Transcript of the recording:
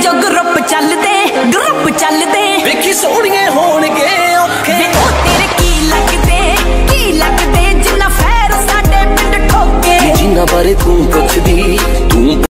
चो ग्रुप चलदे वेखी सोहणिए होणगे औखे ओ तेरे की लगदे जिन्ना फैर साडे पिंड ठोके जिन्ना बारे तू